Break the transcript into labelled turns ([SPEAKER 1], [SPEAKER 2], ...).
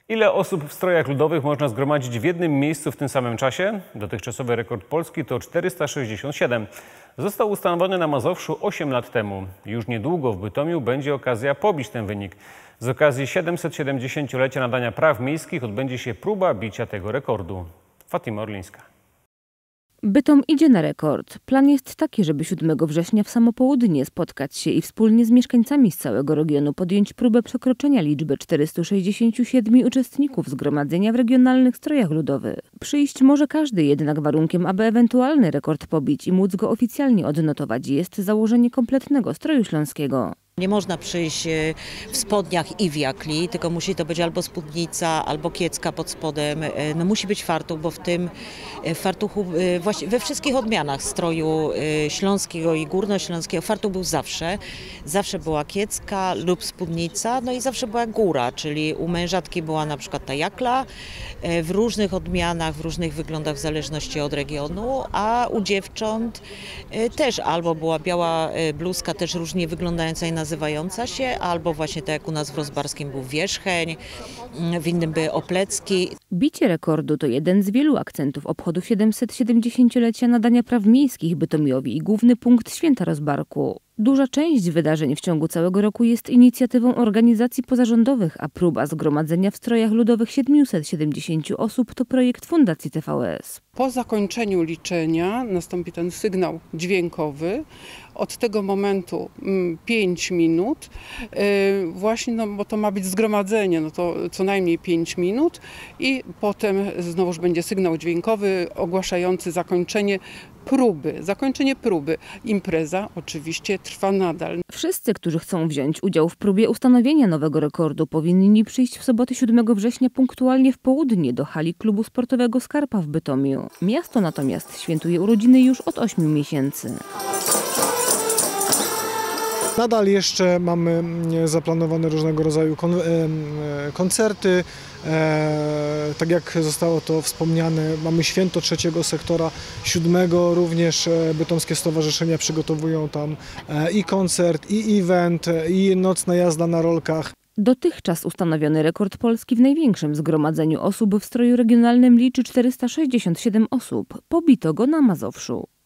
[SPEAKER 1] Ile osób w strojach ludowych można zgromadzić w jednym miejscu w tym samym czasie? Dotychczasowy rekord Polski to 467. Został ustanowiony na Mazowszu 8 lat temu. Już niedługo w Bytomiu będzie okazja pobić ten wynik. Z okazji 770-lecia nadania praw miejskich odbędzie się próba bicia tego rekordu. Fatima Orlińska.
[SPEAKER 2] Bytom idzie na rekord. Plan jest taki, żeby 7 września w samo południe spotkać się i wspólnie z mieszkańcami z całego regionu podjąć próbę przekroczenia liczby 467 uczestników zgromadzenia w regionalnych strojach ludowych. Przyjść może każdy, jednak warunkiem, aby ewentualny rekord pobić i móc go oficjalnie odnotować, jest założenie kompletnego stroju śląskiego.
[SPEAKER 3] Nie można przyjść w spodniach i w jakli, tylko musi to być albo spódnica, albo kiecka pod spodem. No musi być fartuch, bo w tym fartuchu, właśnie we wszystkich odmianach stroju śląskiego i górnośląskiego fartuch był zawsze. Zawsze była kiecka lub spódnica, no i zawsze była góra, czyli u mężatki była na przykład ta jakla w różnych odmianach, w różnych wyglądach w zależności od regionu, a u dziewcząt też albo była biała bluzka, też różnie wyglądająca i nazywająca się, albo właśnie tak jak u nas w Rozbarskim był wierzcheń, w innym by oplecki.
[SPEAKER 2] Bicie rekordu to jeden z wielu akcentów obchodów 770-lecia nadania praw miejskich Bytomiowi i główny punkt święta Rozbarku. Duża część wydarzeń w ciągu całego roku jest inicjatywą organizacji pozarządowych, a próba zgromadzenia w strojach ludowych 770 osób to projekt Fundacji TVS.
[SPEAKER 4] Po zakończeniu liczenia nastąpi ten sygnał dźwiękowy. Od tego momentu 5 minut, właśnie, no, bo to ma być zgromadzenie, no to co najmniej 5 minut i potem znowuż będzie sygnał dźwiękowy ogłaszający zakończenie próby. Impreza oczywiście trwa nadal.
[SPEAKER 2] Wszyscy, którzy chcą wziąć udział w próbie ustanowienia nowego rekordu, powinni przyjść w sobotę 7 września punktualnie w południe do hali klubu sportowego Skarpa w Bytomiu. Miasto natomiast świętuje urodziny już od 8 miesięcy.
[SPEAKER 5] Nadal jeszcze mamy zaplanowane różnego rodzaju koncerty. Tak jak zostało to wspomniane, mamy święto trzeciego sektora, 7 również bytomskie stowarzyszenia przygotowują tam i koncert, i event, i nocna jazda na rolkach.
[SPEAKER 2] Dotychczas ustanowiony rekord Polski w największym zgromadzeniu osób w stroju regionalnym liczy 467 osób. Pobito go na Mazowszu.